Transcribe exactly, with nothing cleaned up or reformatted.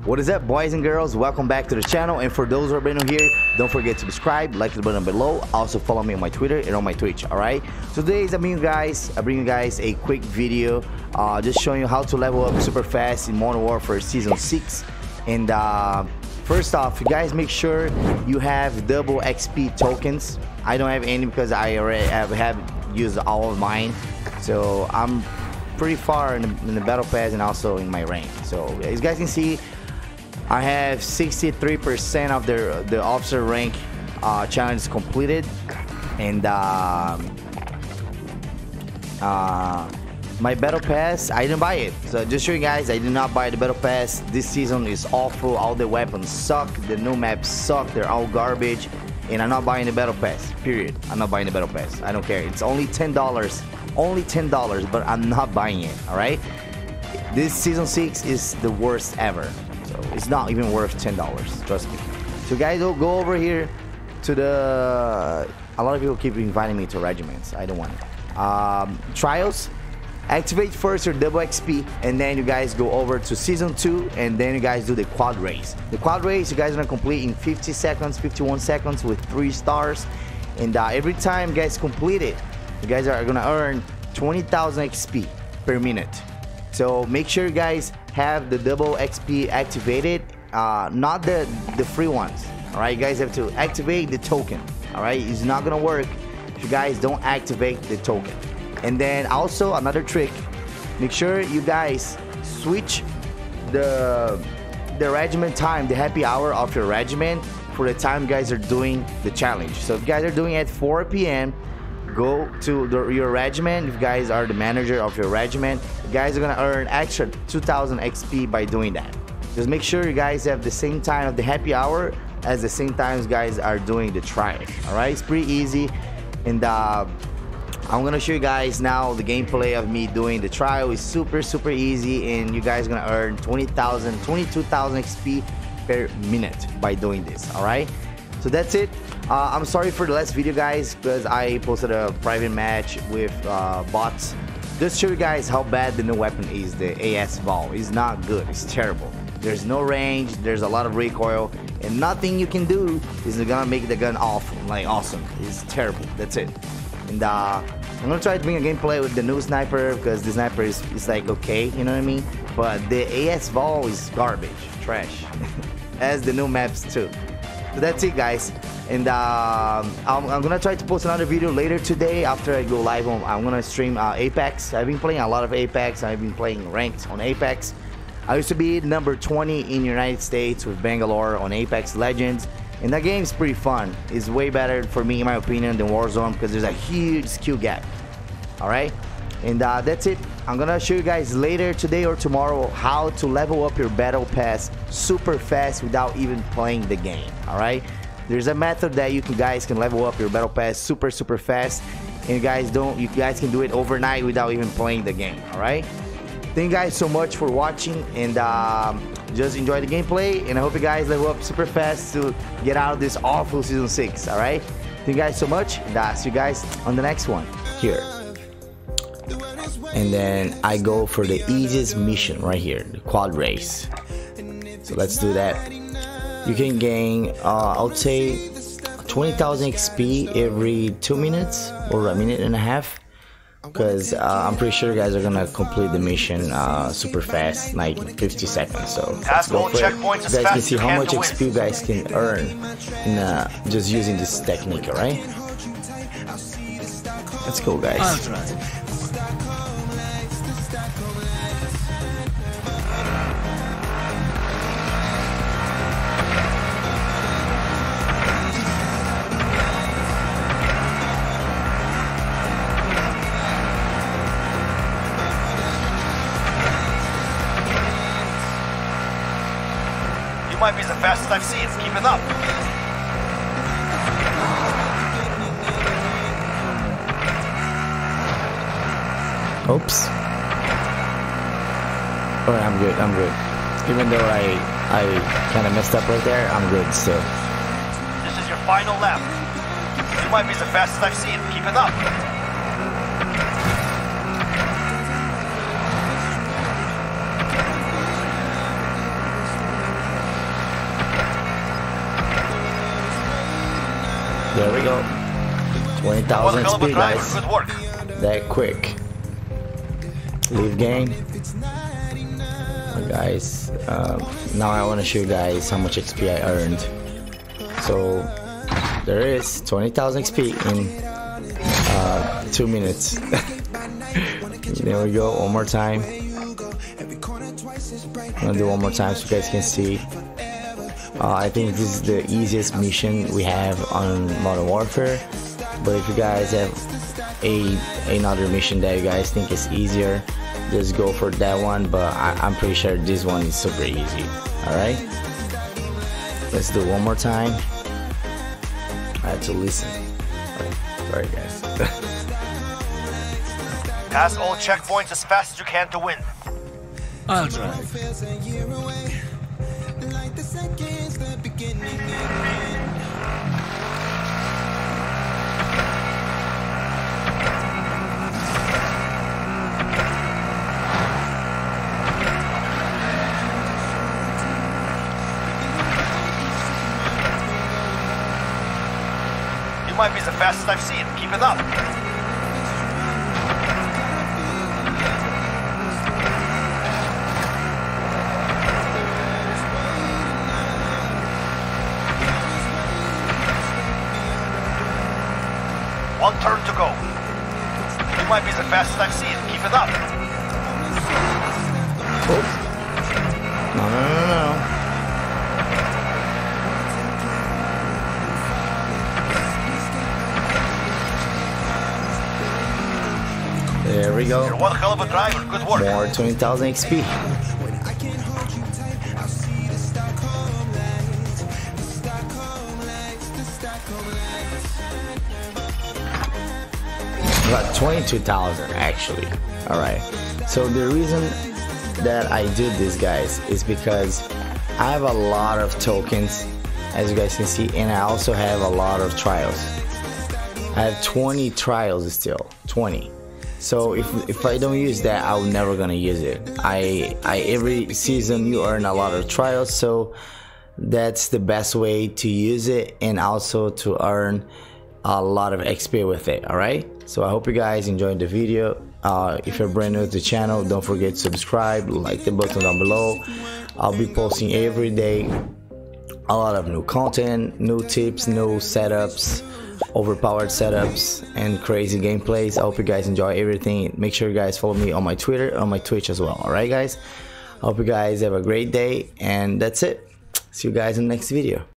What is up, boys and girls? Welcome back to the channel, and for those who are brand new here, don't forget to subscribe, like the button below. Also follow me on my Twitter and on my Twitch. All right, so today I bring you guys I bring you guys a quick video uh just showing you how to level up super fast in Modern Warfare Season six. And uh first off, you guys make sure you have double X P tokens. I don't have any because I already have, have used all of mine, so I'm pretty far in the, in the battle pass and also in my rank. So as you guys can see, I have sixty-three percent of the the officer rank uh, challenge completed, and um, uh, my battle pass, I didn't buy it. So just show you guys, I did not buy the battle pass. This season is awful. All the weapons suck. The new maps suck. They're all garbage, and I'm not buying the battle pass. Period. I'm not buying the battle pass. I don't care. It's only ten dollars. Only ten dollars, but I'm not buying it. All right. This season six is the worst ever. So it's not even worth ten dollars, trust me. So guys, go go over here to the, a lot of people keep inviting me to regiments. I don't want it. Um, trials, activate first your double X P, and then you guys go over to season two, and then you guys do the quad race. The quad race you guys are gonna complete in fifty seconds, fifty-one seconds with three stars, and uh, every time you guys complete it, you guys are gonna earn twenty thousand X P per minute. So make sure you guys have the double X P activated, uh, not the the free ones. All right, you guys have to activate the token. All right, it's not gonna work if you guys don't activate the token. And then also another trick, make sure you guys switch the the regiment time, the happy hour of your regiment for the time you guys are doing the challenge. So if you guys are doing it at four P M, go to the, your regiment. If you guys are the manager of your regiment, you guys are gonna earn extra two thousand X P by doing that. Just make sure you guys have the same time of the happy hour as the same time you guys are doing the trial. All right, it's pretty easy, and uh, I'm gonna show you guys now the gameplay of me doing the trial. Is super super easy, and you guys are gonna earn twenty thousand, twenty-two thousand X P per minute by doing this. All right, so that's it. Uh, I'm sorry for the last video, guys, because I posted a private match with uh, bots. Just show you guys how bad the new weapon is. The A S Vol is not good. It's terrible. There's no range. There's a lot of recoil, and nothing you can do is gonna make the gun awful, like awesome. It's terrible. That's it. And uh, I'm gonna try to bring a gameplay with the new sniper, because the sniper is, is like okay, you know what I mean? But the A S Vol is garbage, trash, as the new maps too. So that's it, guys. And um, I'm, I'm gonna try to post another video later today after I go live on. I'm gonna stream uh, Apex. I've been playing a lot of Apex. I've been playing ranked on Apex. I used to be number twenty in the United States with Bangalore on Apex Legends, and that game's pretty fun. It's way better for me, in my opinion, than Warzone, because there's a huge skill gap. All right, and uh, that's it. I'm gonna show you guys later today or tomorrow how to level up your battle pass super fast without even playing the game. All right, there's a method that you can, guys can level up your battle pass super super fast, and you guys don't you guys can do it overnight without even playing the game. All right, thank you guys so much for watching, and um, just enjoy the gameplay, and I hope you guys level up super fast to get out of this awful season six. All right, thank you guys so much, and uh, see you guys on the next one here. And then I go for the easiest mission right here, the quad race. So let's do that. You can gain, uh, I would say, twenty thousand X P every two minutes or a minute and a half, because uh, I'm pretty sure you guys are gonna complete the mission uh, super fast, like fifty seconds. So let's go for it. You guys can see how much X P you guys can earn in, uh, just using this technique. All right, let's go, guys. You might be the fastest I've seen. Keep it up. Oops. Alright, I'm good, I'm good. Even though I I kind of messed up right there, I'm good still. This is your final lap. You might be the fastest I've seen. Keep it up. There we go. twenty thousand X P, guys. Good work. That quick. Leave game. Oh, guys, um, now I want to show you guys how much X P I earned. So there is twenty thousand X P in uh, two minutes. There we go. One more time. I'm gonna do one more time so you guys can see. Uh, I think this is the easiest mission we have on Modern Warfare. But if you guys have a another mission that you guys think is easier, just go for that one. But I, I'm pretty sure this one is super easy. All right. Let's do it one more time. I had to listen. Sorry, guys. Pass all checkpoints as fast as you can to win. I'll drive. You might be the fastest I've seen. Keep it up. One turn to go. You might be the fastest I've seen. Keep it up. Oh. No, no, no, no. There we go. You're one hell of a driver. Good work. More twenty thousand X P. About twenty-two thousand actually. Alright. So the reason that I do this, guys, is because I have a lot of tokens, as you guys can see, and I also have a lot of trials. I have twenty trials still. twenty. So if if I don't use that, I'm never gonna use it. I I every season you earn a lot of trials, so that's the best way to use it and also to earn a lot of X P with it. All right, so I hope you guys enjoyed the video. Uh, if you're brand new to the channel, don't forget to subscribe, like the button down below. I'll be posting every day a lot of new content, new tips, new setups, overpowered setups, and crazy gameplays. I hope you guys enjoy everything. Make sure you guys follow me on my Twitter, on my Twitch as well. All right, guys, I hope you guys have a great day, and that's it. See you guys in the next video.